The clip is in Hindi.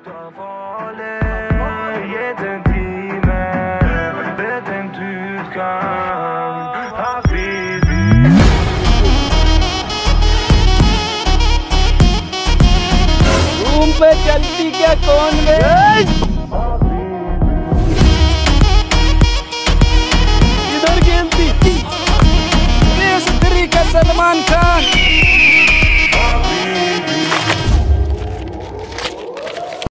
रूम पे चलती क्या कौन गए? इधर खेलती का सलमान खान।